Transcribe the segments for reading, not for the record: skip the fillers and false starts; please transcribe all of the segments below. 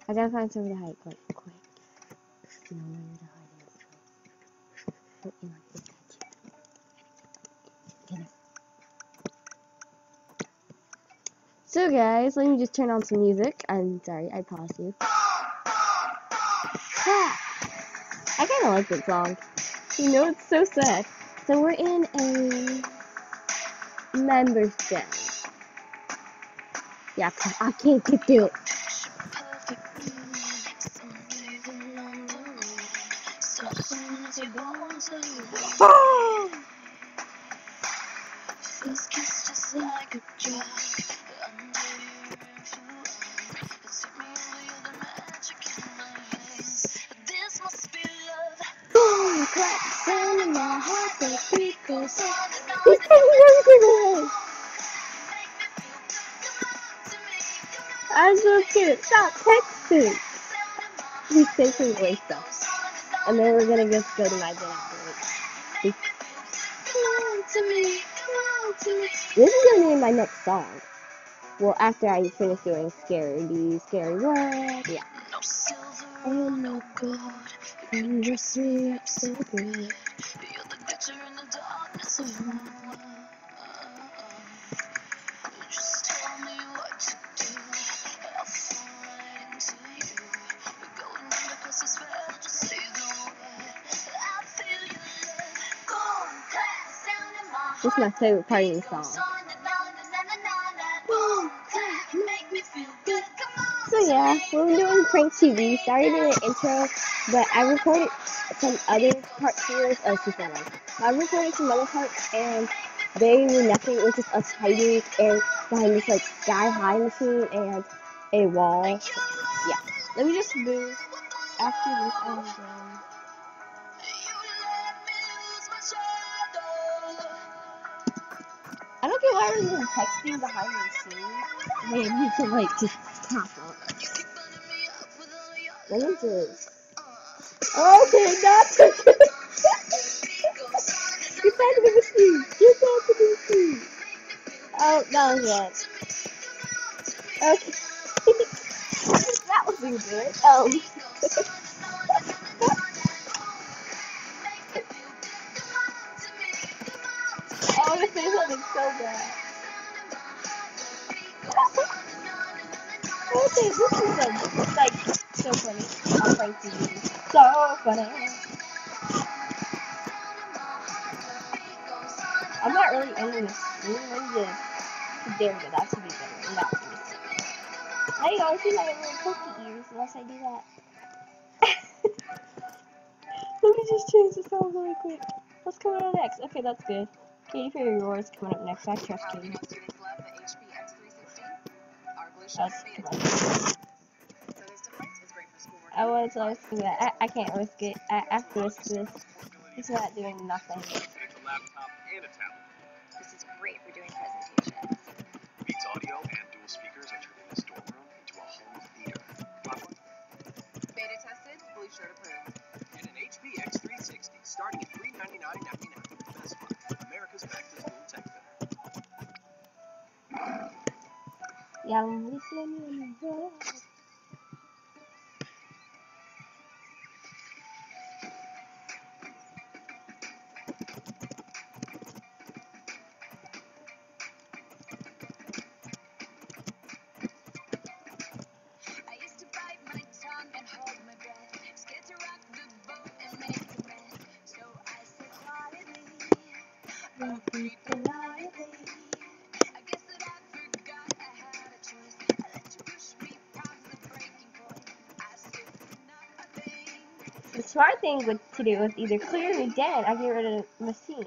I gotta find somewhere to hide, quick. Nowhere to hide in like this statue. So guys, let me just turn on some music. I'm sorry, I paused you. I kinda like this song. You know, it's so sad. So we're in a members den. Yeah, I can't get through it. Oh! This kiss just like a drug. This must be love. Boom, clap, sound in my heart, the beat goes on. He's taking everything away. I'm so cute. Stop texting. He's taking away stuff. And then we're gonna just go to my den afterwards. This is gonna be my next song. Well, after I finish doing Scary World, yeah. Oh no God, you dress me up so good. You're the glitter in the darkness of my world. Just tell me what to do. I'll fall right into you. We're going under 'cause this spell. Just say the word. I feel your love. Boom, clap, sound in my heart. This is my favorite part of the song. Boom, clap, make me feel good. Come on. So yeah, we're doing Prank TV. Sorry to do an intro, but I recorded some other parts here. Oh, she's not on. I recorded some other parts and they were nothing. It was just us hiding and behind this like sky high machine and a wall. So, yeah. Let me just move after this I'm done. I don't get why everyone's texting behind the scenes. Maybe you can like just tap on it. Let me just. Okay, not to get back to the machine. Get back to the machine. Oh, that was wrong. Okay. That wasn't good. Oh, I want to say something so bad. Okay, this is like so funny. On Prank TV. So funny. I'm not really into this. Let me just. There we go. That should be better. And that should be better. Now you always see my little pokey ears unless I do that. Let me just change the song really quick. What's coming up next? Okay, that's good. Katy Perry Roar's coming up next. I trust Katy. That's coming. I was liking that. I can't risk it. I have to risk this. He's not doing nothing. This is great for doing presentations. Beats audio and dual speakers are turning this dorm room into a home theater. Beta tested, fully sure to prove. Get an HP X360 starting at $399.99 this month. America's back to school tech center. Young listening. The smart thing to do is either clear your den or get rid of the machine.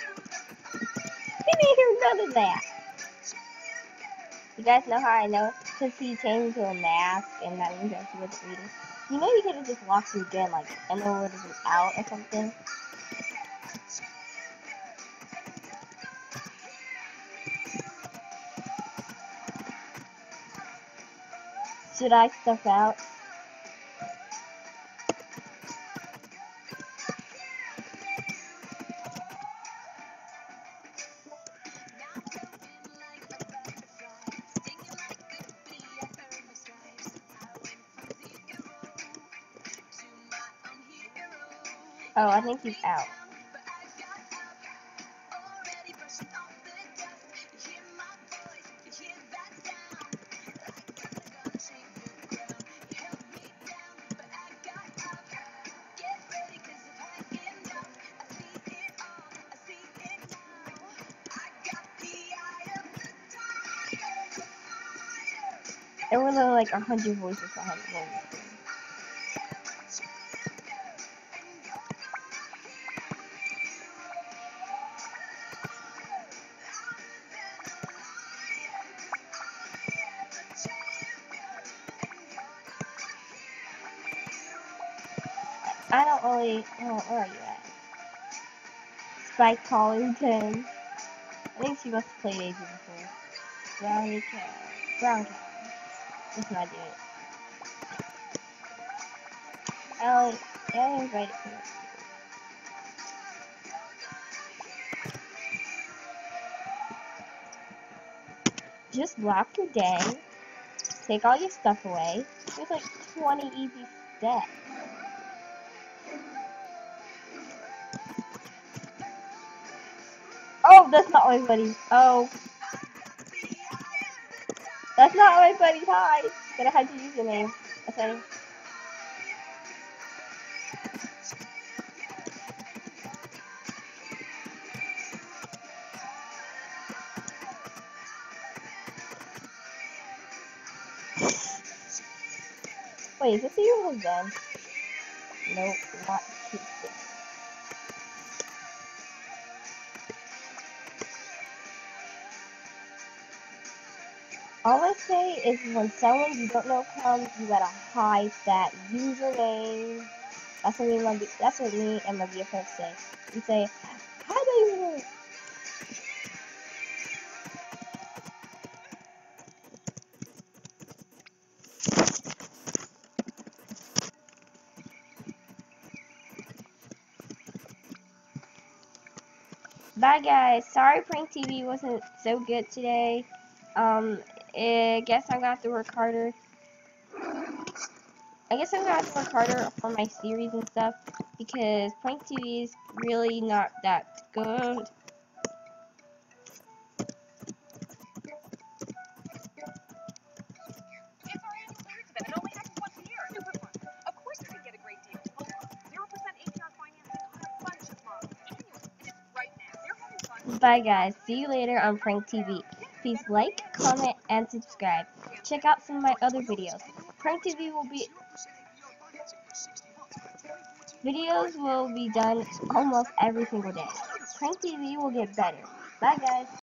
He didn't hear none of that. You guys know how I know? Because he changed into a mask, and that means that he wasn't reading. You know, you could have just locked him again, like, and then would have been out or something. Should I stuff out? Oh, I think he's out. There were like 100 voices behind the voice. I don't really. Oh, where are you at? Spike Collington. I think she must have played Asia before. Brownie cow. Brown cow. Let's not do it. I'll invite it. Just lock your den. Take all your stuff away. There's like 20 easy steps. Oh, that's not my buddy. Oh. That's not my buddy's hide. But I had to use your name. Okay. Wait, is this even his den? Nope, not his den. All I say is when someone you don't know comes, you gotta hide that username. That's what me and my BFF say. We say, hide that username. Bye guys. Sorry Prank TV wasn't so good today. I guess I'm gonna have to work harder. For my series and stuff because Prank TV is really not that good. Bye guys, see you later on Prank TV. Please like, comment, and subscribe. Check out some of my other videos. Prank TV videos will be done almost every single day. Prank TV will get better. Bye guys.